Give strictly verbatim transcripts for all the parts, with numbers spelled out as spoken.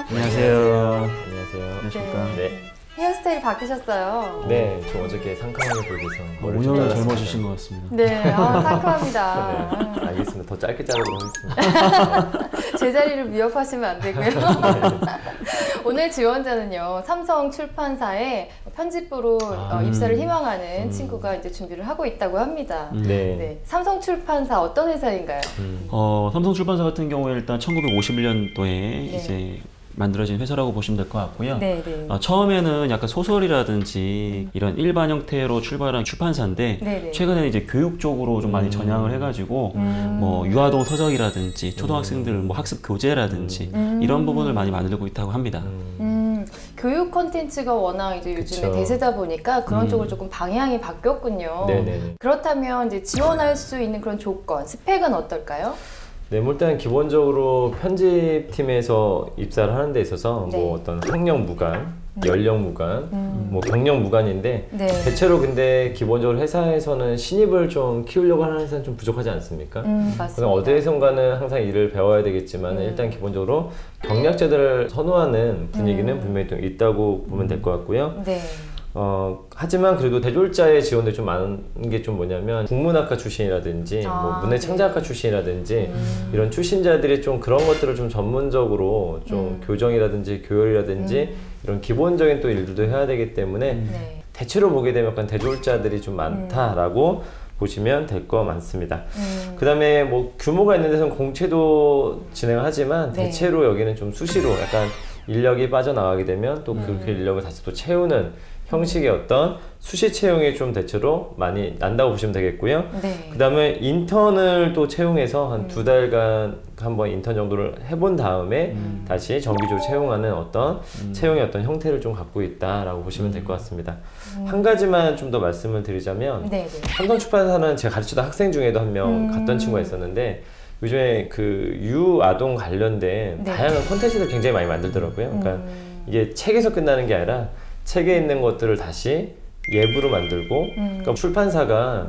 안녕하세요. 안녕하세요. 안녕하십니까. 네. 네. 헤어스타일 바뀌셨어요. 네, 저 어저께 상큼하게 보이기 위해서 오 년은 젊어지신 것 같습니다. 네, 아, 상큼합니다. 네, 알겠습니다. 더 짧게 자르도록 하겠습니다. 제자리를 위협하시면 안 되고요. 오늘 지원자는요, 삼성 출판사에 편집부로 아, 어, 입사를 희망하는 음. 친구가 이제 준비를 하고 있다고 합니다. 음. 네. 네, 삼성 출판사 어떤 회사인가요? 음. 어, 삼성 출판사 같은 경우에 일단 천구백오십일 년도에 네. 이제 만들어진 회사라고 보시면 될 것 같고요. 네, 네. 어, 처음에는 약간 소설이라든지 이런 일반 형태로 출발한 출판사인데 네, 네. 최근에 이제 교육 쪽으로 좀 많이 음. 전향을 해가지고 음. 뭐 유아동 서적이라든지 초등학생들 뭐 학습 교재라든지 음. 이런 부분을 많이 만들고 있다고 합니다. 음. 음, 교육 콘텐츠가 워낙 이제 요즘에 그쵸. 대세다 보니까 그런 음. 쪽으로 조금 방향이 바뀌었군요. 네네. 그렇다면 이제 지원할 수 있는 그런 조건, 스펙은 어떨까요? 네, 뭐 일단 기본적으로 편집팀에서 입사를 하는 데 있어서 네. 뭐 어떤 학력 무관, 연령 무관, 음. 뭐 경력 무관인데 네. 대체로 근데 기본적으로 회사에서는 신입을 좀 키우려고 하는 회사는 좀 부족하지 않습니까? 음, 그래서 맞습니다. 어디에선가는 항상 일을 배워야 되겠지만 음. 일단 기본적으로 경력자들을 선호하는 분위기는 음. 분명히 좀 있다고 보면 될 것 같고요. 네. 어, 하지만 그래도 대졸자의 지원도 좀 많은 게 좀 뭐냐면 국문학과 출신이라든지 아, 뭐 문해창작학과 출신이라든지 음. 이런 출신자들이 좀 그런 것들을 좀 전문적으로 좀 음. 교정이라든지 교열이라든지 음. 이런 기본적인 또 일들도 해야 되기 때문에 네. 대체로 보게 되면 약간 대졸자들이 좀 많다라고 보시면 될 거 많습니다. 음. 그 다음에 뭐 규모가 있는 데서는 공채도 진행을 하지만 네. 대체로 여기는 좀 수시로 약간 인력이 빠져나가게 되면 또 그 음. 인력을 다시 또 채우는 형식의 어떤 수시 채용이 좀 대체로 많이 난다고 보시면 되겠고요. 네. 그 다음에 인턴을 또 채용해서 한 음. 두 달간 한번 인턴 정도를 해본 다음에 음. 다시 정기적으로 채용하는 어떤 음. 채용의 어떤 형태를 좀 갖고 있다라고 보시면 될 것 같습니다. 음. 한 가지만 좀 더 말씀을 드리자면 네, 네. 삼성출판사는 제가 가르치던 학생 중에도 한 명 음. 갔던 친구가 있었는데 요즘에 그 유아동 관련된 네. 다양한 콘텐츠를 굉장히 많이 만들더라고요. 그러니까 음. 이게 책에서 끝나는 게 아니라 책에 있는 것들을 다시 예부로 만들고 음. 그러니까 출판사가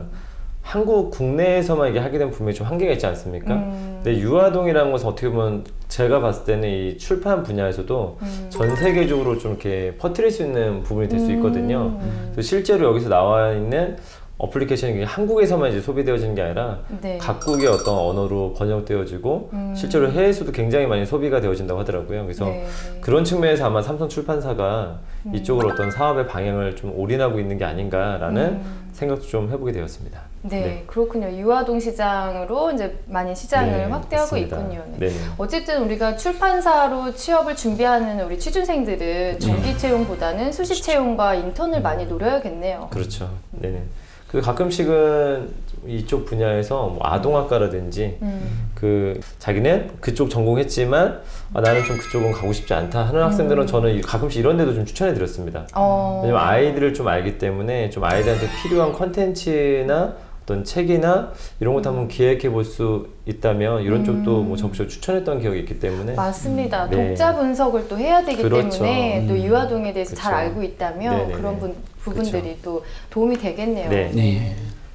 한국 국내에서만 이게 하게 되면 분명히 좀 한계가 있지 않습니까? 음. 근데 유아동이라는 것은 어떻게 보면 제가 봤을 때는 이 출판 분야에서도 음. 전 세계적으로 좀 이렇게 퍼뜨릴 수 있는 부분이 될 수 있거든요. 음. 그래서 실제로 여기서 나와 있는 어플리케이션이 한국에서만 이제 소비되어지는 게 아니라 네. 각국의 어떤 언어로 번역되어지고 음. 실제로 해외에서도 굉장히 많이 소비가 되어진다고 하더라고요. 그래서 네. 그런 측면에서 아마 삼성 출판사가 음. 이쪽으로 어떤 사업의 방향을 좀 올인하고 있는 게 아닌가라는 음. 생각도 좀 해보게 되었습니다. 네, 그렇군요. 유아동 시장으로 이제 많이 시장을 네, 확대하고 맞습니다. 있군요. 네. 네. 어쨌든 우리가 출판사로 취업을 준비하는 우리 취준생들은 정기 채용보다는 수시 채용과 인턴을 많이 노려야겠네요. 그렇죠. 네네. 그 가끔씩은 이쪽 분야에서 뭐 아동학과라든지 음. 그 자기는 그쪽 전공했지만 아, 나는 좀 그쪽은 가고 싶지 않다 하는 학생들은 음. 저는 가끔씩 이런 데도 좀 추천해 드렸습니다. 어. 왜냐면 아이들을 좀 알기 때문에 좀 아이들한테 필요한 컨텐츠나 어떤 책이나 이런 것도 한번 기획해 볼 수 있다면 이런 음. 쪽도 뭐 적극적으로 추천했던 기억이 있기 때문에 맞습니다. 음. 네. 독자 분석을 또 해야 되기 그렇죠. 때문에 또 음. 유아동에 대해서 잘 그쵸. 알고 있다면 네네네. 그런 분, 부분들이 또 도움이 되겠네요. 네. 네.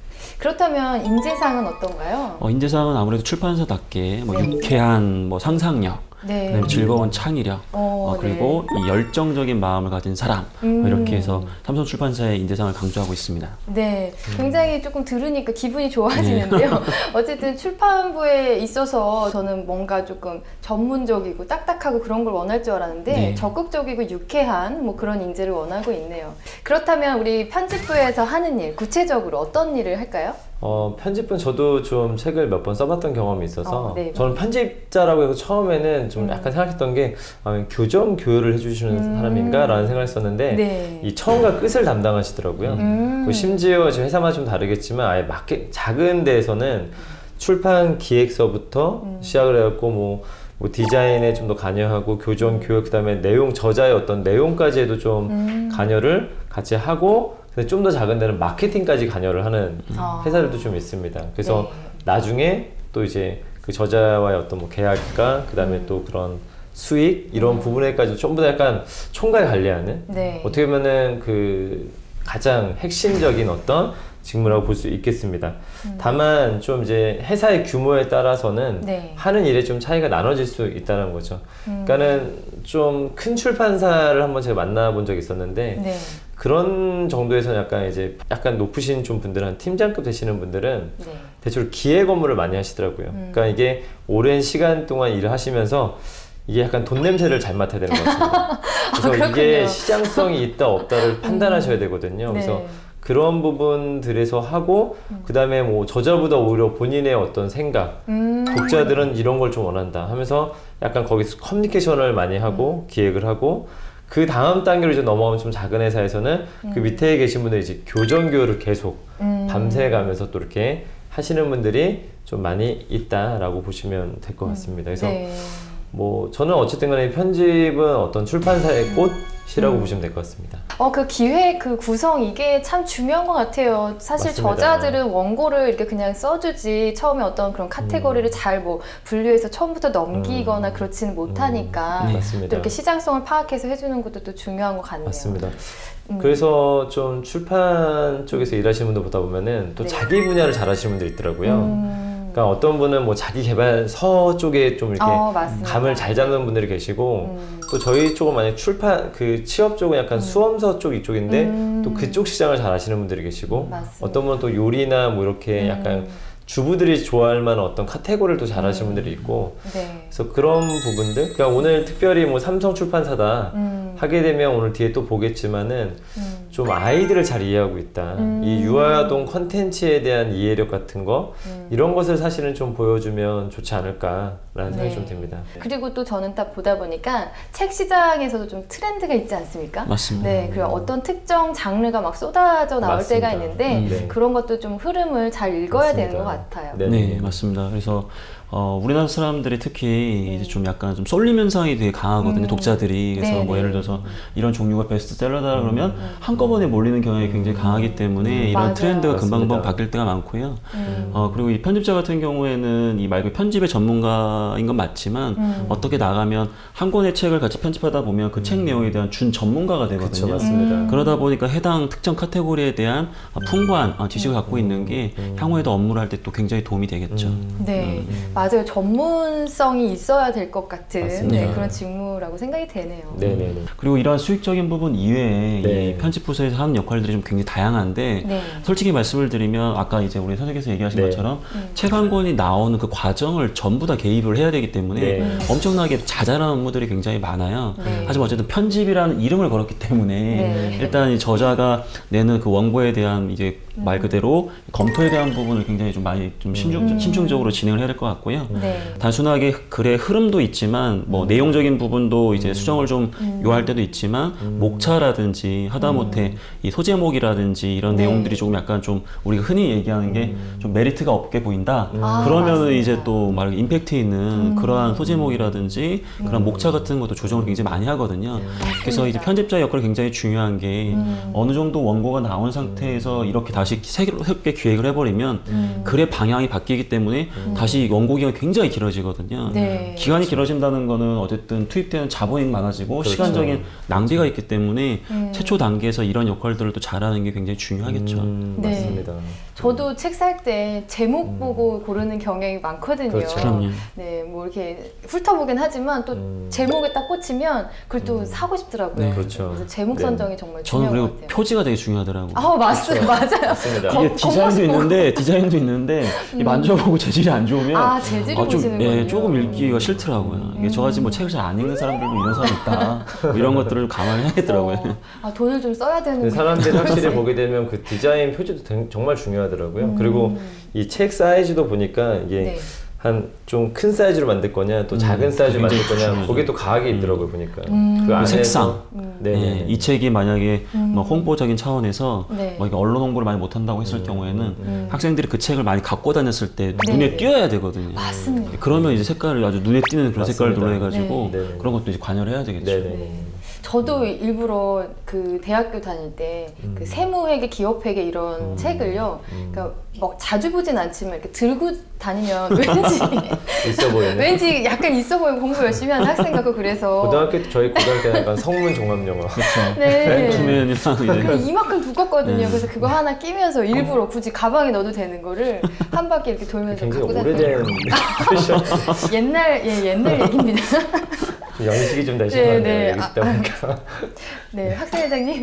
그렇다면 인재상은 어떤가요? 어, 인재상은 아무래도 출판사답게 뭐 네. 유쾌한 뭐 상상력, 네. 그다음에 즐거운 창의력, 어, 어, 그리고 이 열정적인 마음을 가진 사람 음. 뭐 이렇게 해서 삼성 출판사의 인재상을 강조하고 있습니다. 네, 음. 굉장히 조금 들으니까 기분이 좋아지는데요. 어쨌든 출판부에 있어서 저는 뭔가 조금 전문적이고 딱딱하고 그런 걸 원할 줄 알았는데 네. 적극적이고 유쾌한 뭐 그런 인재를 원하고 있네요. 그렇다면 우리 편집부에서 하는 일, 구체적으로 어떤 일을 할까요? 어, 편집은 저도 좀 책을 몇 번 써봤던 경험이 있어서 어, 네. 저는 편집자라고 해서 처음에는 좀 음. 약간 생각했던 게 아, 교정 교육을 해주시는 음. 사람인가 라는 생각을 했었는데 네. 이 처음과 끝을 담당하시더라고요. 음. 그 심지어 지금 회사마다 좀 다르겠지만 아예 마케, 작은 데에서는 출판 기획서부터 음. 시작을 해갖고 뭐, 뭐 디자인에 좀 더 관여하고 교정 교육 그다음에 내용 저자의 어떤 내용까지 해도 좀 음. 관여를 같이 하고 좀 더 작은 데는 마케팅까지 관여를 하는 아. 회사들도 좀 있습니다. 그래서 네. 나중에 또 이제 그 저자와의 어떤 뭐 계약과 그 다음에 음. 또 그런 수익 이런 음. 부분에까지 전부 다 약간 총괄 관리하는 네. 어떻게 보면은 그 가장 핵심적인 어떤 직무라고 볼 수 있겠습니다. 음. 다만 좀 이제 회사의 규모에 따라서는 네. 하는 일에 좀 차이가 나눠질 수 있다는 거죠. 음. 그러니까는 좀 큰 출판사를 한번 제가 만나본 적이 있었는데 네. 그런 정도에서 약간 이제 약간 높으신 좀 분들, 한 팀장급 되시는 분들은 네. 대체로 기획 업무를 많이 하시더라고요. 음. 그러니까 이게 오랜 시간 동안 일을 하시면서 이게 약간 돈 냄새를 잘 맡아야 되는 것 같습니다. 그래서 아, 이게 시장성이 있다 없다를 판단하셔야 되거든요. 네. 그래서 그런 부분들에서 하고 그 다음에 뭐 저자보다 오히려 본인의 어떤 생각, 음. 독자들은 이런 걸 좀 원한다 하면서 약간 거기서 커뮤니케이션을 많이 하고 기획을 하고 그 다음 단계로 이제 넘어가면 좀 작은 회사에서는 그 밑에 계신 분들이 이제 교정 교육을 계속 음. 밤새 가면서 또 이렇게 하시는 분들이 좀 많이 있다라고 보시면 될 것 같습니다. 그래서 네. 뭐 저는 어쨌든 간에 편집은 어떤 출판사의 꽃이라고 음. 보시면 될 것 같습니다. 어, 그 기획, 그 구성, 이게 참 중요한 것 같아요. 사실 맞습니다. 저자들은 원고를 이렇게 그냥 써주지, 처음에 어떤 그런 카테고리를 음. 잘 뭐 분류해서 처음부터 넘기거나 음. 그렇지는 못하니까 음. 네. 맞습니다. 또 이렇게 시장성을 파악해서 해주는 것도 또 중요한 것 같네요. 맞습니다. 음. 그래서 좀 출판 쪽에서 일하시는 분들 보다 보면은 또 네. 자기 분야를 잘 하시는 분들 있더라고요. 음. 그러니까 어떤 분은 뭐 자기 개발서 쪽에 좀 이렇게 어, 맞습니다. 감을 잘 잡는 분들이 계시고 음. 또 저희 쪽은 만약 출판 그 취업 쪽은 약간 수험서 쪽 이쪽인데 음. 또 그쪽 시장을 잘 아시는 분들이 계시고 맞습니다. 어떤 분은 또 요리나 뭐 이렇게 음. 약간 주부들이 좋아할 만한 어떤 카테고리를 또 잘 하시는 분들이 있고 네. 그래서 그런 부분들 그러니까 오늘 특별히 뭐 삼성 출판사다 음. 하게 되면 오늘 뒤에 또 보겠지만은 음. 좀 아이들을 잘 이해하고 있다. 음. 이 유아아동 컨텐츠에 대한 이해력 같은 거 음. 이런 것을 사실은 좀 보여주면 좋지 않을까라는 생각이 네. 좀 듭니다. 그리고 또 저는 딱 보다 보니까 책 시장에서도 좀 트렌드가 있지 않습니까? 맞습니다. 네, 그리고 어떤 특정 장르가 막 쏟아져 나올 맞습니다. 때가 있는데 음, 네. 그런 것도 좀 흐름을 잘 읽어야 맞습니다. 되는 것 같아요. 네. 네, 맞습니다. 그래서 어, 우리나라 사람들이 특히 음. 이제 좀 약간 좀 쏠림 현상이 되게 강하거든요. 음. 독자들이. 그래서 네, 뭐 네. 예를 들어서 이런 종류가 베스트셀러다 그러면 음. 한꺼번에 몰리는 경향이 굉장히 강하기 때문에 음. 이런 맞아요. 트렌드가 금방금방 맞습니다. 바뀔 때가 많고요. 음. 어, 그리고 이 편집자 같은 경우에는 이 말 그대로 편집의 전문가인 건 맞지만 음. 어떻게 나가면 한 권의 책을 같이 편집하다 보면 그 책 내용에 대한 준 전문가가 그렇죠, 되거든요. 맞습니다. 음. 그러다 보니까 해당 특정 카테고리에 대한 풍부한 어, 지식을 갖고 있는 게 음. 향후에도 업무를 할 때 또 굉장히 도움이 되겠죠. 음. 네, 맞아요. 전문성이 있어야 될 것 같은 맞습니다. 네, 그런 직무라고 생각이 되네요. 네네네. 그리고 이러한 수익적인 부분 이외에 네. 이 편집 부서에서 하는 역할들이 좀 굉장히 다양한데 네. 솔직히 말씀을 드리면 아까 이제 우리 선생님께서 얘기하신 네. 것처럼 음. 책 한 권이 나오는 그 과정을 전부 다 개입을 해야 되기 때문에 네. 음. 엄청나게 자잘한 업무들이 굉장히 많아요. 네. 하지만 어쨌든 편집이라는 이름을 걸었기 때문에 네. 일단 이 저자가 내는 그 원고에 대한 이제 음. 말 그대로 검토에 대한 부분을 굉장히 좀 많이 좀 심중, 음. 심층적으로 진행을 해야 될 것 같고요. 네. 단순하게 글의 흐름도 있지만 뭐 내용적인 부분도 이제 수정을 좀 음. 요할 때도 있지만 음. 목차라든지 하다못해 이 소제목이라든지 이런 네. 내용들이 조금 약간 좀 우리가 흔히 얘기하는 게 좀 메리트가 없게 보인다. 아, 그러면은 맞습니다. 이제 또 말 임팩트 있는 음. 그러한 소제목이라든지 그런 목차 같은 것도 조정을 굉장히 많이 하거든요. 그래서 이제 편집자 역할이 굉장히 중요한 게 음. 어느 정도 원고가 나온 상태에서 이렇게 다시 새롭게 기획을 해버리면 음. 글의 방향이 바뀌기 때문에 다시 원고 기간이 굉장히 길어지거든요. 네. 기간이 길어진다는 거는 어쨌든 투입되는 자본이 많아지고 그렇죠. 시간적인 낭비가 있기 때문에 음. 최초 단계에서 이런 역할들을 또 잘하는 게 굉장히 중요하겠죠. 음, 네. 맞습니다. 저도 책 살 때 제목 보고 고르는 경향이 많거든요. 그렇죠. 그럼요. 네, 뭐 이렇게 훑어보긴 하지만 또 음. 제목에 딱 꽂히면 그걸 또 사고 싶더라고요. 네. 그렇죠. 그래서 제목 네. 선정이 정말 저는 중요한 그리고 것 같아요. 표지가 되게 중요하더라고요. 아, 맞습니다. 맞아요. 맞습니다. 거- 이게 디자인도 겉모습 보고. 있는데 디자인도 있는데 이 만져보고 재질이 안 좋으면 아, 재질을 아, 좀, 보시는군요. 예, 조금 읽기가 싫더라고요. 이게 저같이 뭐 책을 잘 안 읽는 사람들도 이런 사람이 있다. 뭐 이런 것들을 감안해야겠더라고요. 어, 아, 돈을 좀 써야 되는 근데 사람들이 확실히 보게 되면 그 디자인 표지도 되- 정말 중요하더라고요. 그리고 이 책 사이즈도 보니까 이게 네. 한 좀 큰 사이즈로 만들 거냐 또 작은 사이즈로 만들 굉장히 거냐 중요하죠. 거기에 또 과학이 있더라고요 보니까 음. 그 안에서 색상. 네네 예, 이 책이 만약에 음. 뭐 홍보적인 차원에서 네. 뭐 이게 언론 홍보를 많이 못한다고 했을 음. 경우에는 음. 학생들이 그 책을 많이 갖고 다녔을 때 네. 눈에 띄어야 되거든요. 맞습니다. 그러면 이제 색깔을 아주 눈에 띄는 그런 색깔을 맞습니다. 눌러해가지고 네. 네. 그런 것도 이제 관여를 해야 되겠죠. 네네. 네. 저도 일부러 그 대학교 다닐 때 그 음. 세무회계, 기업회계 이런 음. 책을요. 음. 그러니까 막 자주 보진 않지만 이렇게 들고 다니면 왠지 있어 보이네. 왠지 약간 있어 보이고 공부 열심히 하는 학생 같고 그래서 고등학교 때 저희 고등학교 때는 약간 성문 종합 영어. 그렇죠. 네. 맨투맨이랑 이제 그 이만큼 두껍거든요. 네. 그래서 그거 하나 끼면서 일부러 굳이 가방에 넣어도 되는 거를 한 바퀴 이렇게 돌면서 굉장히 갖고 다니는 오래된 패션. 옛날 예 옛날 얘기입니다. 좀 영식이 좀 다시 네, 나네요. 네. 여기 있다 보니까. 네 학생회장님.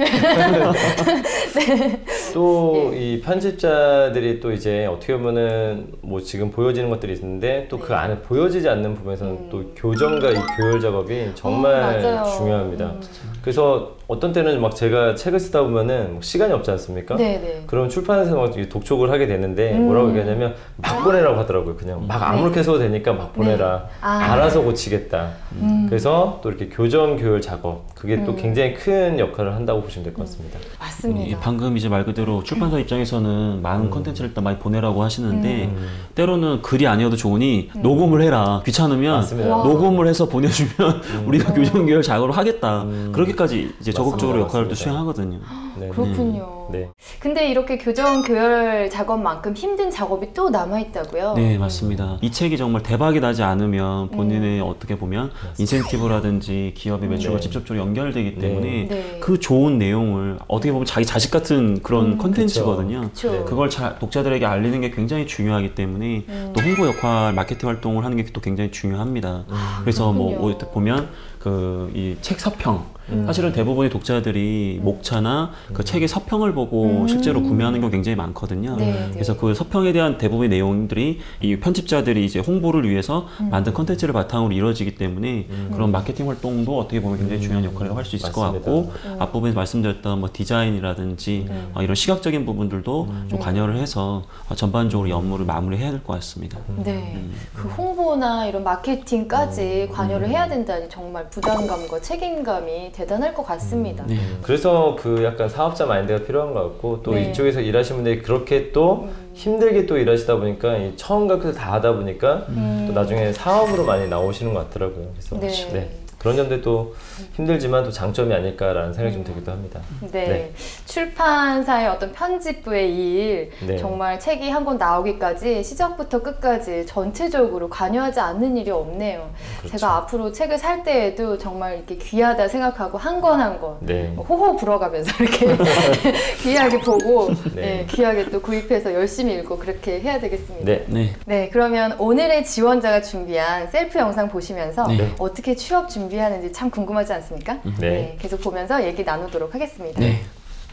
또 예. 이 편집자들이 또 이제 어떻게 보면은 뭐 지금 보여지는 것들이 있는데 또 그 네. 안에 보여지지 않는 부분에서는 음. 또 교정과 이 교열 작업이 정말 맞아요. 중요합니다. 음. 그래서 어떤 때는 막 제가 책을 쓰다 보면은 뭐 시간이 없지 않습니까? 네네. 그럼 출판사에서 막 독촉을 하게 되는데 음. 뭐라고 얘기하냐면 막 보내라고 하더라고요. 그냥 막 아무렇게 써도 되니까 막 보내라. 네. 아. 알아서 고치겠다. 음. 그래서 또 이렇게 교정 교열 작업 그게 또 음. 굉장히 큰 역할을 한다고 보시면 될 것 같습니다. 이 맞습니다. 방금 이제 말 그대로 출판사 입장에서는 많은 음. 컨텐츠를 일단 많이 보내라고 하시는데 음. 때로는 글이 아니어도 좋으니 녹음을 해라. 귀찮으면 맞습니다. 와. 녹음을 해서 보내주면 우리가 교정교열 작업을 하겠다. 음. 그렇게까지 이제 적극적으로 맞습니다. 역할을 또 맞습니다. 수행하거든요. 네. 그렇군요. 네. 근데 이렇게 교정 교열 작업만큼 힘든 작업이 또 남아 있다고요? 네, 맞습니다. 이 책이 정말 대박이 나지 않으면 본인의 어떻게 보면 인센티브라든지 기업의 매출과 네. 직접적으로 연결되기 때문에 네. 그 좋은 내용을 어떻게 보면 자기 자식 같은 그런 음, 컨텐츠거든요. 그쵸. 네. 그걸 잘 독자들에게 알리는 게 굉장히 중요하기 때문에 음. 또 홍보 역할, 마케팅 활동을 하는 게 또 굉장히 중요합니다. 그래서 뭐 그렇군요. 어떻게 보면 그 이 책 서평 음. 사실은 대부분의 독자들이 목차나 그 책의 서평을 보고 음. 실제로 구매하는 경우 굉장히 많거든요. 네, 네. 그래서 그 서평에 대한 대부분의 내용들이 이 편집자들이 이제 홍보를 위해서 음. 만든 컨텐츠를 바탕으로 이루어지기 때문에 그런 마케팅 활동도 어떻게 보면 굉장히 중요한 역할을 할 수 있을 것 맞습니다. 같고 음. 앞부분에 말씀드렸던 뭐 디자인이라든지 음. 어, 이런 시각적인 부분들도 좀 네. 관여를 해서 어, 전반적으로 이 업무를 마무리해야 될 것 같습니다. 네. 음. 그 홍보나 이런 마케팅까지 관여를 해야 된다니 정말 부담감과 책임감이 대단할 것 같습니다. 네. 그래서 그 약간 사업자 마인드가 필요한 것 같고 또 네. 이쪽에서 일하시는 분들이 그렇게 또 음. 힘들게 또 일하시다 보니까 이 처음과 끝을 다 하다 보니까 음. 또 나중에 사업으로 많이 나오시는 것 같더라고요. 그래서 네. 네. 그런 점들이 또 힘들지만 또 장점이 아닐까라는 생각이 좀 들기도 합니다. 네. 네. 출판사의 어떤 편집부의 이 일, 네. 정말 책이 한 권 나오기까지 시작부터 끝까지 전체적으로 관여하지 않는 일이 없네요. 그렇죠. 제가 앞으로 책을 살 때에도 정말 이렇게 귀하다 생각하고 한 권 한 권 네. 호호 불어가면서 이렇게 귀하게 보고 네. 네, 귀하게 또 구입해서 열심히 읽고 그렇게 해야 되겠습니다. 네. 네. 네, 그러면 오늘의 지원자가 준비한 셀프 영상 보시면서 네. 어떻게 취업 준비하는지 참 궁금하지 않습니까? 네. 계속 보면서 얘기 나누도록 하겠습니다. 네.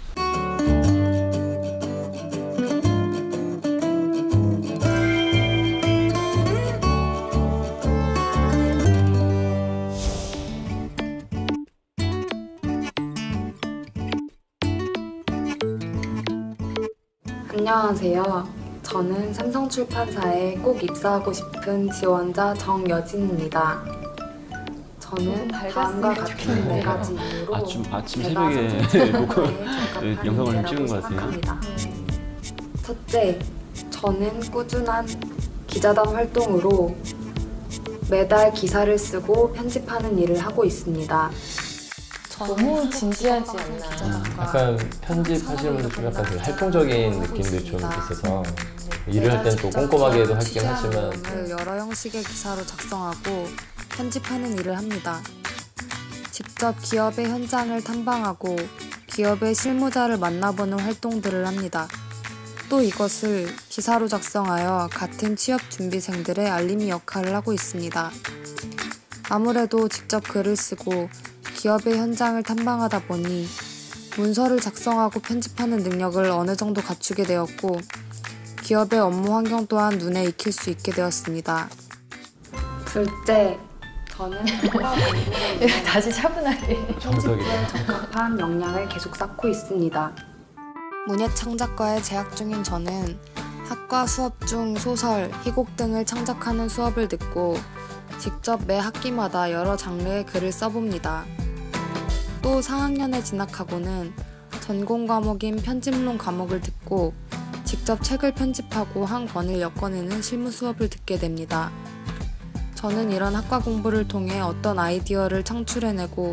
안녕하세요. 저는 삼성출판사에 꼭 입사하고 싶은 지원자 정여진입니다. 저는 조금 다음과 밝았으면 같은 좋겠네요. 네 가지 이유로 아침- 아침 제가 새벽에 삼성출판사에 그 적합한 영상을 인재라고 찍은 것 같아요. 생각합니다. 첫째, 저는 꾸준한 기자단 활동으로 매달 기사를 쓰고 편집하는 일을 하고 있습니다. 너무 진지하지 않나? 약간 편집하시는 분들 좀 약간 그 활동적인 느낌도 좀 있어서 일을 할 때는 또 꼼꼼하게도 하긴 하지만 을 여러 형식의 기사로 작성하고 편집하는 일을 합니다. 직접 기업의 현장을 탐방하고 기업의 실무자를 만나보는 활동들을 합니다. 또 이것을 기사로 작성하여 같은 취업 준비생들의 알림이 역할을 하고 있습니다. 아무래도 직접 글을 쓰고 기업의 현장을 탐방하다 보니 문서를 작성하고 편집하는 능력을 어느 정도 갖추게 되었고 기업의 업무 환경 또한 눈에 익힐 수 있게 되었습니다. 둘째, 저는 통과 공부에 다시 차분하게. 정석이네. 적합한 역량을 계속 쌓고 있습니다. 문예창작과에 재학 중인 저는 학과 수업 중 소설, 희곡 등을 창작하는 수업을 듣고 직접 매 학기마다 여러 장르의 글을 써봅니다. 또 사 학년에 진학하고는 전공 과목인 편집론 과목을 듣고 직접 책을 편집하고 한 권을 엮어내는 실무 수업을 듣게 됩니다. 저는 이런 학과 공부를 통해 어떤 아이디어를 창출해내고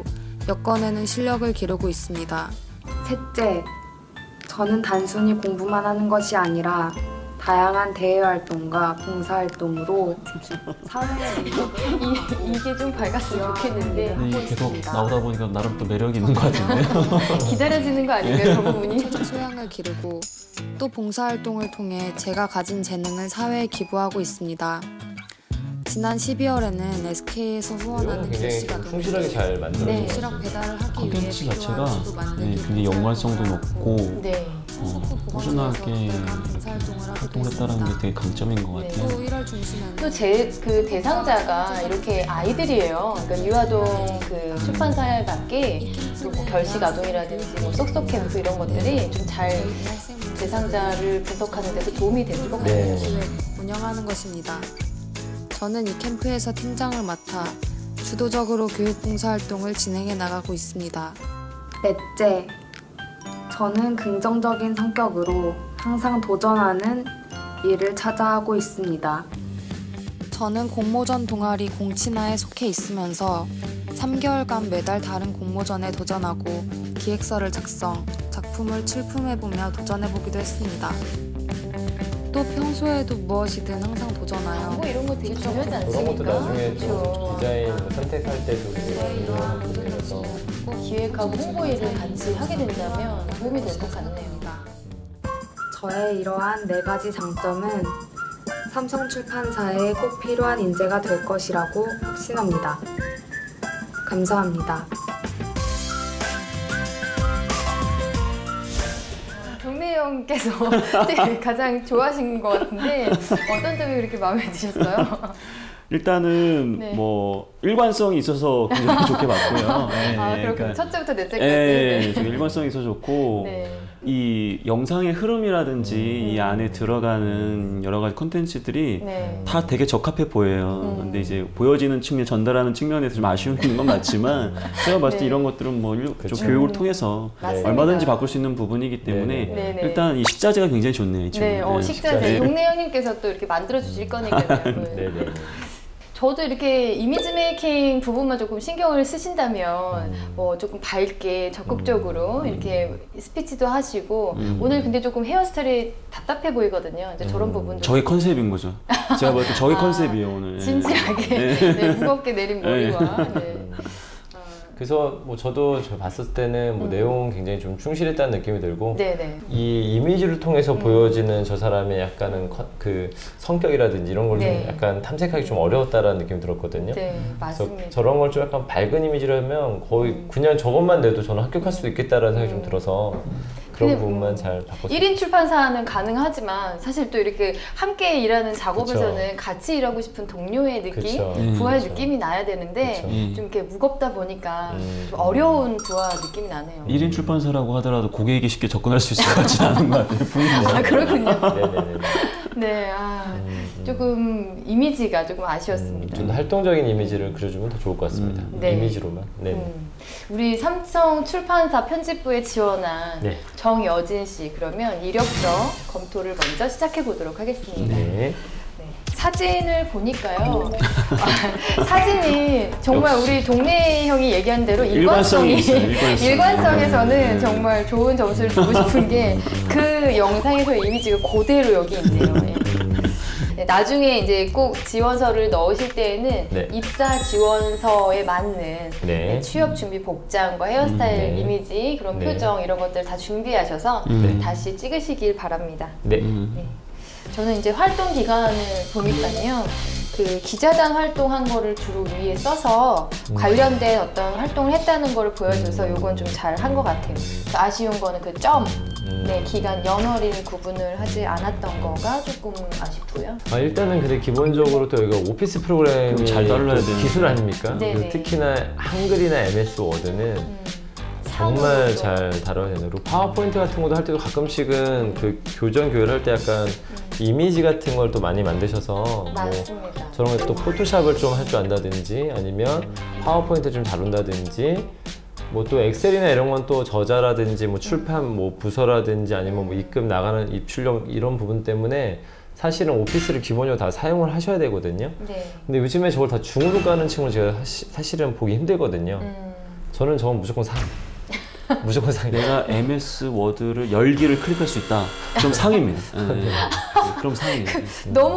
여건에는 실력을 기르고 있습니다. 셋째, 저는 단순히 공부만 하는 것이 아니라 다양한 대외활동과 봉사활동으로 사회에 이, 이게 좀 밝았으면 좋겠는데 근데 이게 계속 있습니다. 나오다 보니까 나름 또 매력이 있는 것 같은데. 기다려지는 거 아닌가요, 전문이? 체질 소양을 기르고 또 봉사활동을 통해 제가 가진 재능을 사회에 기부하고 있습니다. 지난 십이월에는 에스케이에서 후원하는 굉장히 길씨 충실하게 가족에게 잘 만들어져 네. 도시락 배달을 하기 위해 콘텐츠 자체가 필요한 주도 만들기 네, 굉장히 연관성도 높고 네. 어, 꾸준하게 활동을 했다는 게 되게 강점인 것 네. 같아요. 또 일월 중순에는 또 제 그 대상자가 이렇게 아이들이에요. 그러니까 유아동 그 출판사에 맞게 뭐 결식 아동이라든지 뭐 쏙쏙 캠프 이런 것들이 좀 잘 대상자를 분석하는 데도 도움이 되는 것 같아요. 네. 기획, 운영하는 것입니다. 저는 이 캠프에서 팀장을 맡아 주도적으로 교육 봉사 활동을 진행해 나가고 있습니다. 넷째, 저는 긍정적인 성격으로 항상 도전하는 일을 찾아 하고 있습니다. 저는 공모전 동아리 공친화에 속해 있으면서 삼 개월간 매달 다른 공모전에 도전하고 기획서를 작성, 작품을 출품해보며 도전해보기도 했습니다. 또 평소에도 무엇이든 항상 도전하여 뭐 이런 거 되게 중요하지 그런 않습니까? 것도 나중에 좀 그렇죠. 디자인 뭐 선택할 때도 네. 되게 중요한 부분이라서 기획하고 홍보 일을 같이 하게 된다면 도움이 될 것 같네요. 저의 이러한 네 가지 장점은 삼성 출판사에 꼭 필요한 인재가 될 것이라고 확신합니다. 감사합니다. 동네 형께서 가장 좋아하신 것 같은데 어떤 점이 그렇게 마음에 드셨어요? 일단은 네. 뭐 일관성이 있어서 굉장히 좋게 봤고요. 네, 아 그렇군요. 그러니까, 첫째부터 넷째까지. 예, 좀 일관성이 있어 좋고 네. 이 영상의 흐름이라든지 음. 이 안에 들어가는 여러 가지 콘텐츠들이 네. 다 되게 적합해 보여요. 음. 근데 이제 보여지는 측면, 전달하는 측면에서 좀 아쉬움이 있는 건 맞지만 제가 봤을 때 네. 이런 것들은 뭐 일- 좀 그쵸. 교육을 통해서 맞습니다. 얼마든지 바꿀 수 있는 부분이기 때문에 네네. 네네. 일단 이 식자재가 굉장히 좋네요. 이 친구. 네, 어, 식자재. 식자재. 동네 형님께서 또 이렇게 만들어 주실 거니까요. 네네. 저도 이렇게 이미지 메이킹 부분만 조금 신경을 쓰신다면 음. 뭐 조금 밝게 적극적으로 음. 이렇게 스피치도 하시고 음. 오늘 근데 조금 헤어스타일이 답답해 보이거든요. 이제 저런 음. 부분도 저게 컨셉인 거죠. 제가 볼 때 저게 아, 컨셉이에요 오늘. 진지하게 네. 네, 무겁게 내린 머리와 네. 그래서 뭐 저도 저 봤을 때는 뭐 음. 내용 굉장히 좀 충실했다는 느낌이 들고 네네. 이 이미지를 통해서 음. 보여지는 저 사람의 약간은 커- 그 성격이라든지 이런 걸 좀 네. 약간 탐색하기 좀 어려웠다라는 느낌이 들었거든요. 네, 그래서 맞습니다. 저런 걸 좀 약간 밝은 이미지라면 거의 음. 그냥 저것만 내도 저는 합격할 수도 있겠다라는 생각이 좀 들어서 그런 근데, 부분만 음, 잘 바꿨어요. 일 인 출판사는 가능하지만 사실 또 이렇게 함께 일하는 작업에서는 그쵸. 같이 일하고 싶은 동료의 느낌, 그쵸. 음. 부하의 그쵸. 느낌이 나야 되는데 그쵸. 음. 좀 이렇게 무겁다 보니까 음. 좀 어려운 부하 느낌이 나네요. 일 인 출판사라고 하더라도 고객에게 쉽게 접근할 수 있을 것 같지는 않은 것 같아요. 분위기가. 아 그렇군요. 네네네. 네, 아 음, 음. 조금 이미지가 조금 아쉬웠습니다. 좀 더 활동적인 이미지를 그려주면 더 좋을 것 같습니다. 음. 네. 이미지로만. 네. 음, 우리 삼성 출판사 편집부에 지원한 네. 정여진 씨 그러면 이력서 검토를 먼저 시작해 보도록 하겠습니다. 네. 네, 사진을 보니까요. 아, 사진이 정말 우리 동네 형이 얘기한 대로 일관성이 일관성이 있어요, 일관성. 일관성에서는 네. 정말 좋은 점수를 주고 싶은 게 그 영상에서의 이미지가 그대로 여기 있네요. 네. 네, 나중에 이제 꼭 지원서를 넣으실 때에는 네. 입사 지원서에 맞는 네. 네, 취업 준비 복장과 헤어스타일 음, 네. 이미지 그런 네. 표정 이런 것들 다 준비하셔서 음. 다시 찍으시길 바랍니다. 네. 음. 네. 저는 이제 활동 기간을 보니까요. 그 기자단 활동한 거를 주로 위에 써서 음. 관련된 어떤 활동을 했다는 거를 보여줘서 요건 좀 잘 한 것 같아요. 아쉬운 거는 그 점, 음. 네, 기간 연월일 구분을 하지 않았던 거가 조금 아쉽고요. 아, 일단은 근데 기본적으로 또 여기가 오피스 프로그램이 그럼 잘 다뤄야 또 되는 기술 아닙니까? 네네. 그리고 특히나 한글이나 엠에스 워드는 음, 정말 산업으로. 잘 다뤄야 되는. 그리고 파워포인트 같은 것도 할 때도 가끔씩은 그 교정 교육을 할 때 약간 이미지 같은 걸 또 많이 만드셔서 뭐 맞습니다. 저런 거 또 포토샵을 좀 할 줄 안다든지 아니면 파워포인트 좀 다룬다든지 뭐 또 엑셀이나 이런 건 또 저자라든지 뭐 출판 뭐 부서라든지 아니면 뭐 입금 나가는 입출력 이런 부분 때문에 사실은 오피스를 기본적으로 다 사용을 하셔야 되거든요. 네. 근데 요즘에 저걸 다 중으로 까는 친구를 제가 사시- 사실은 보기 힘들거든요. 음, 저는 저건 무조건 상. 무조건 상이에요. 내가 엠에스 워드를 열기를 클릭할 수 있다. 그럼 상입니다. 네, 네. 그럼 상이에요. 너무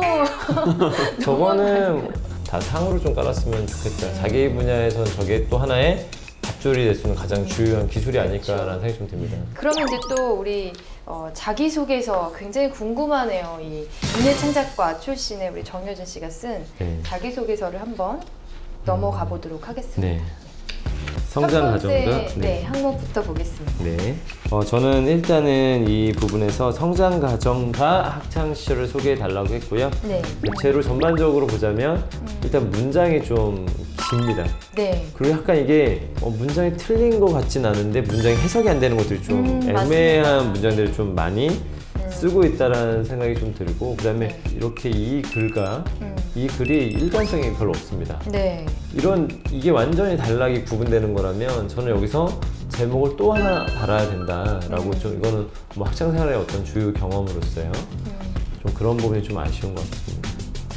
저거는 다 상으로 좀 깔았으면 좋겠다. 자기 분야에선 저게 또 하나의 밥줄이 될 수 있는 가장 주요한 기술이 아닐까라는 생각이 좀 듭니다. 그러면 이제 또 우리 어, 자기소개서 굉장히 궁금하네요. 이 인해창작과 출신의 우리 정효진 씨가 쓴 네. 자기소개서를 한번 넘어가 보도록 하겠습니다. 네. 성장 첫 번째, 과정과 네, 항목부터 보겠습니다. 네. 어, 저는 일단은 이 부분에서 성장 과정과 학창 시절을 소개해 달라고 했고요. 네. 대체로 전반적으로 보자면 일단 문장이 좀 깁니다. 네. 그리고 약간 이게 어, 문장이 틀린 것 같진 않은데 문장이 해석이 안 되는 것들이 좀 음, 애매한 맞습니다. 문장들을 좀 많이 쓰고 있다라는 생각이 좀 들고, 그 다음에 네. 이렇게 이 글과 음. 이 글이 일관성이 별로 없습니다. 네. 이런 이게 완전히 단락이 구분되는 거라면 저는 여기서 제목을 또 하나 달아야 된다라고 음. 좀, 이거는 뭐 학창생활의 어떤 주요 경험으로서요. 음. 좀 그런 부분이 좀 아쉬운 것 같습니다.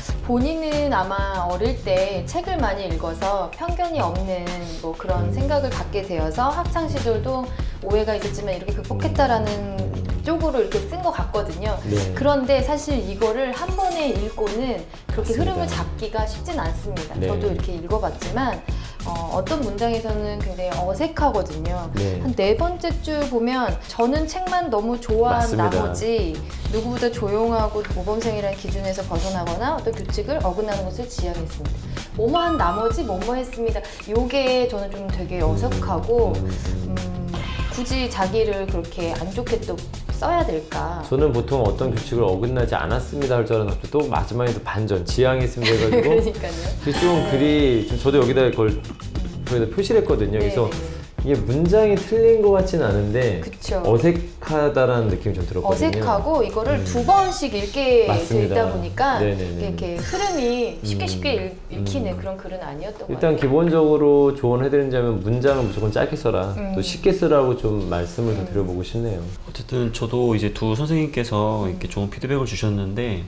본인은 아마 어릴 때 책을 많이 읽어서 편견이 없는 뭐 그런 음. 생각을 갖게 되어서 학창 시절도 오해가 있었지만 이렇게 극복했다라는 쪽으로 이렇게 쓴 것 같거든요. 네. 그런데 사실 이거를 한 번에 읽고는 그렇게 맞습니다. 흐름을 잡기가 쉽진 않습니다. 네. 저도 이렇게 읽어봤지만 어, 어떤 문장에서는 굉장히 어색하거든요. 네. 한 네 번째 줄 보면 저는 책만 너무 좋아한 맞습니다. 나머지 누구보다 조용하고 모범생이라는 기준에서 벗어나거나 어떤 규칙을 어긋나는 것을 지향했습니다. 뭐뭐한 나머지 뭐뭐 했습니다. 요게 저는 좀 되게 어색하고 음, 굳이 자기를 그렇게 안 좋게 또 써야 될까? 저는 보통 어떤 규칙을 어긋나지 않았습니다 할 줄 알았는데 또 마지막에 또 반전, 지향이 있습니다 해가지고 그러니까요. 그게 좀 글이 좀 저도 여기다 그걸 여기다 표시를 했거든요. 그래서 네네네. 이게 문장이 틀린 것 같지는 않은데 그쵸. 어색하다라는 느낌이 좀 들었거든요. 어색하고 이거를 음. 두 번씩 읽게 돼 맞습니다. 있다 보니까 네네네. 이렇게 흐름이 쉽게 음. 쉽게 읽, 읽히는 음. 그런 글은 아니었던 것 일단 같아요. 기본적으로 조언해드리자면 문장을 무조건 짧게 써라. 음. 또 쉽게 쓰라고 좀 말씀을 더 드려보고 싶네요. 어쨌든 저도 이제 두 선생님께서 이렇게 좋은 피드백을 주셨는데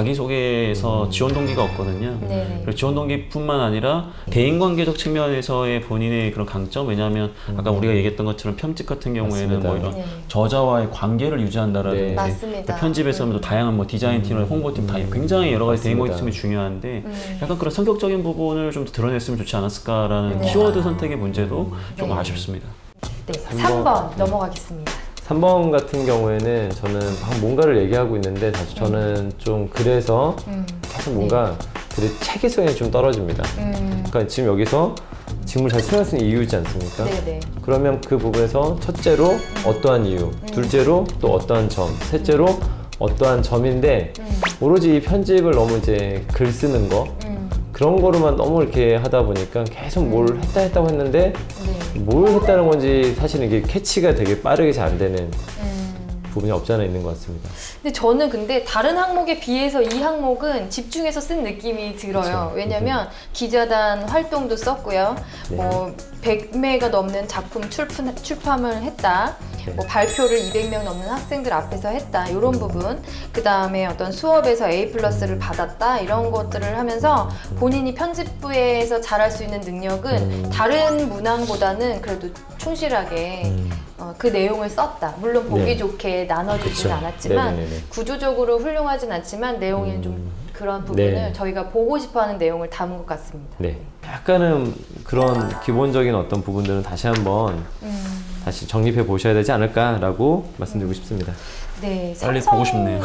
자기소개에서 음. 지원 동기가 없거든요. 네네. 그리고 지원 동기뿐만 아니라 대인관계적 측면에서의 본인의 그런 강점, 왜냐하면 아까 우리가 얘기했던 것처럼 편집 같은 경우에는 맞습니다. 뭐 이런 네. 저자와의 관계를 유지한다라든지 네. 맞습니다. 편집에서는 또 다양한 뭐 디자인팀이나 홍보팀 다 굉장히 여러 가지 맞습니다. 대인관계성이 중요한데 음. 약간 그런 성격적인 부분을 좀 더 드러냈으면 좋지 않았을까라는 네. 키워드 선택의 문제도 좀 네. 아쉽습니다. 네, 삼 삼 번 번. 넘어가겠습니다. 삼 번 같은 경우에는 저는 방 뭔가를 얘기하고 있는데 사실 저는 좀 글에서 음. 계속 뭔가 글의 체계성이 좀 떨어집니다. 음. 그러니까 지금 여기서 직물 잘 수행 쓰는 이유이지 않습니까? 네네. 그러면 그 부분에서 첫째로 어떠한 이유, 둘째로 또 어떠한 점, 셋째로 어떠한 점인데 음. 오로지 이 편집을 너무 이제 글 쓰는 거 음. 그런 거로만 너무 이렇게 하다 보니까 계속 뭘 했다 했다고 했는데 네. 뭘 했다는 건지 사실은 이게 캐치가 되게 빠르게 잘 안 되는 음. 부분이 없지 않아 있는 것 같습니다. 근데 저는 근데 다른 항목에 비해서 이 항목은 집중해서 쓴 느낌이 들어요. 그쵸. 왜냐면 기자단 활동도 썼고요. 네. 뭐 백 매가 넘는 작품 출판, 출판을 했다. 네. 뭐 발표를 이백 명 넘는 학생들 앞에서 했다. 이런 부분. 그 다음에 어떤 수업에서 에이 플러스를 받았다. 이런 것들을 하면서 본인이 편집부에서 잘할 수 있는 능력은 음. 다른 문항보다는 그래도 충실하게 음. 어, 그 내용을 썼다. 물론 보기 네. 좋게 나눠주진 그쵸. 않았지만 네네네네. 구조적으로 훌륭하진 않지만 내용이 음. 좀 그런 부분을 네. 저희가 보고 싶어하는 내용을 담은 것 같습니다. 네. 약간은 그런 기본적인 어떤 부분들은 다시 한번 음, 다시 정립해 보셔야 되지 않을까라고 말씀드리고 싶습니다. 네, 빨리 삼성, 보고 싶네요.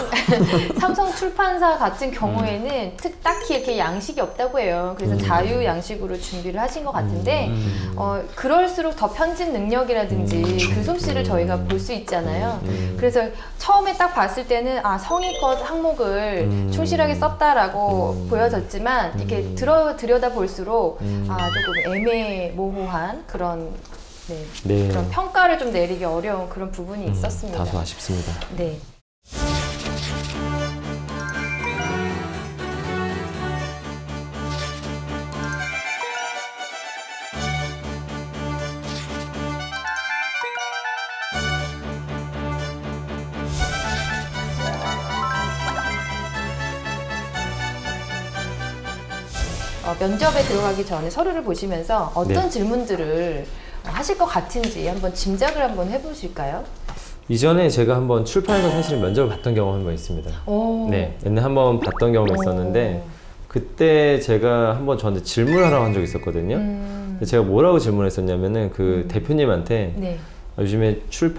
삼성 출판사 같은 경우에는 특, 딱히 이렇게 양식이 없다고 해요. 그래서 음. 자유 양식으로 준비를 하신 것 같은데 음. 어, 그럴수록 더 편집 능력이라든지 음. 그 솜씨를 저희가 볼 수 있잖아요. 음. 그래서 처음에 딱 봤을 때는 아 성의껏 항목을 음. 충실하게 썼다라고 음. 보여졌지만 이렇게 음. 들어 들여다 볼수록 음. 아 조금 애매모호한 그런 네, 네. 그런 평가를 좀 내리기 어려운 그런 부분이 음, 있었습니다. 다소 아쉽습니다. 네. 어, 면접에 들어가기 전에 서류를 보시면서 어떤 네. 질문들을 하실 것 같은지 한번 짐작을 한번 해보실까요? 이전에 제가 한번 출판에서 사실 면접을 봤던 경험이 한번 있습니다. 오. 네, 옛날에 한번 봤던 경험이 있었는데 그때 제가 한번 저한테 질문하라고 한 적이 있었거든요. 음. 근데 제가 뭐라고 질문했었냐면은 그 음. 대표님한테 네. 요즘에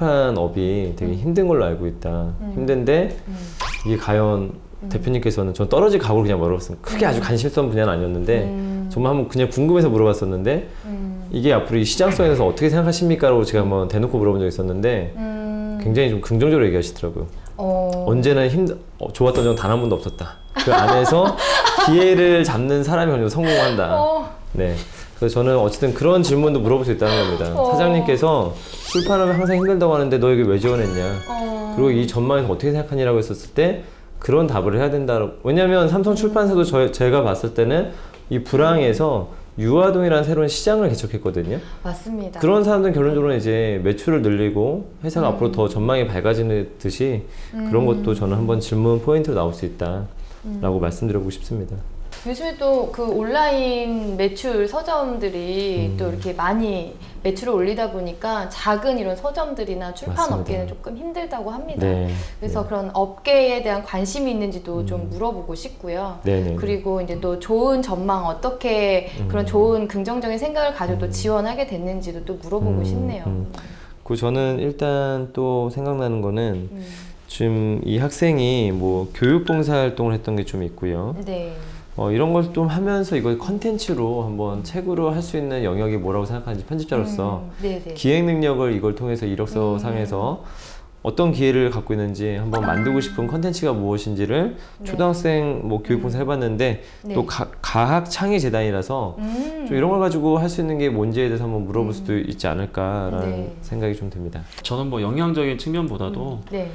출판업이 되게 힘든 걸로 알고 있다. 음. 힘든데 음. 이게 과연 대표님께서는 전 떨어질 각오를 그냥 물어봤어요. 크게 아주 관심 있었던 분야는 아니었는데 음. 정말 한번 그냥 궁금해서 물어봤었는데 음. 이게 앞으로 이 시장성에 대해서 어떻게 생각하십니까? 라고 제가 한번 대놓고 물어본 적이 있었는데 음. 굉장히 좀 긍정적으로 얘기하시더라고요. 어. 언제나 힘 어, 좋았던 점 단 한 번도 없었다. 그 안에서 기회를 잡는 사람이 어느 정도 성공한다. 어. 네. 그래서 저는 어쨌든 그런 질문도 물어볼 수 있다는 겁니다. 어. 사장님께서 출판하면 항상 힘들다고 하는데 너 여기 왜 지원했냐? 어. 그리고 이 전망에서 어떻게 생각하니라고 했었을 때 그런 답을 해야 된다. 왜냐면 삼성 출판사도 저, 제가 봤을 때는 이 불황에서 유아동이라는 새로운 시장을 개척했거든요. 맞습니다. 그런 사람들은 결론적으로 이제 매출을 늘리고 회사가 음. 앞으로 더 전망이 밝아지듯이 그런 것도 저는 한번 질문 포인트로 나올 수 있다라고 음. 말씀드리고 싶습니다. 요즘에 또 그 온라인 매출 서점들이 음. 또 이렇게 많이 매출을 올리다 보니까 작은 이런 서점들이나 출판 맞습니다. 업계는 조금 힘들다고 합니다. 네. 그래서 네. 그런 업계에 대한 관심이 있는지도 음. 좀 물어보고 싶고요. 네네. 그리고 이제 또 좋은 전망 어떻게 음. 그런 좋은 긍정적인 생각을 가지고 또 음. 지원하게 됐는지도 또 물어보고 음, 싶네요. 음. 그 저는 일단 또 생각나는 거는 음. 지금 이 학생이 뭐 교육봉사 활동을 했던 게 좀 있고요. 네. 어, 이런 걸 좀 하면서 이걸 컨텐츠로 한번 책으로 할 수 있는 영역이 뭐라고 생각하는지 편집자로서 음. 네네. 기획 능력을 이걸 통해서 이력서 음. 상에서 어떤 기회를 갖고 있는지 한번 만들고 싶은 컨텐츠가 무엇인지를 네. 초등학생 뭐 교육봉사 해봤는데 네. 또 가, 가학 창의 재단이라서 음. 좀 이런 걸 가지고 할 수 있는 게 뭔지에 대해서 한번 물어볼 수도 있지 않을까라는 네. 생각이 좀 듭니다. 저는 뭐 영양적인 측면보다도 네.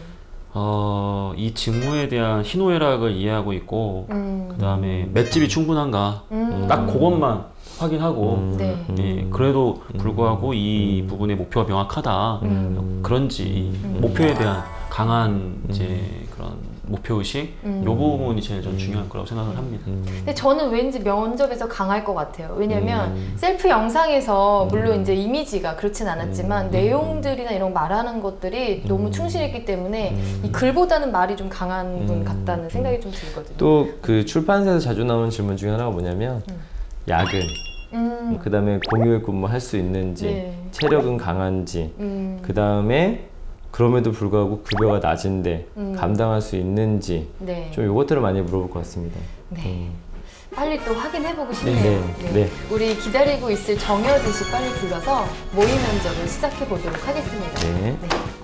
어, 이 직무에 대한 희노애락을 이해하고 있고 음. 그 다음에 맷집이 충분한가 음. 딱 그것만 확인하고 음, 네. 예, 그래도 불구하고 이 부분의 목표가 명확하다 음. 그런지 음. 목표에 대한 강한 이제 그런 목표의식 음. 이 부분이 제일 좀 중요할 거라고 생각을 합니다. 음. 근데 저는 왠지 면접에서 강할 것 같아요. 왜냐면 음. 셀프 영상에서 음. 물론 이제 이미지가 그렇진 않았지만 음. 내용들이나 이런 말하는 것들이 너무 충실했기 때문에 음. 이 글보다는 말이 좀 강한 분 음. 같다는 생각이 좀 들거든요. 또 그 출판사에서 자주 나오는 질문 중에 하나가 뭐냐면 음. 야근, 음. 그 다음에 공휴일 근무 할 수 있는지, 네. 체력은 강한지, 음. 그 다음에 그럼에도 불구하고 급여가 낮은데 음. 감당할 수 있는지 네. 좀 이것들을 많이 물어볼 것 같습니다. 네. 음. 빨리 또 확인해보고 싶네요. 네, 네. 우리 기다리고 있을 정여진 씨 빨리 불러서 모의 면접을 시작해 보도록 하겠습니다. 네. 네.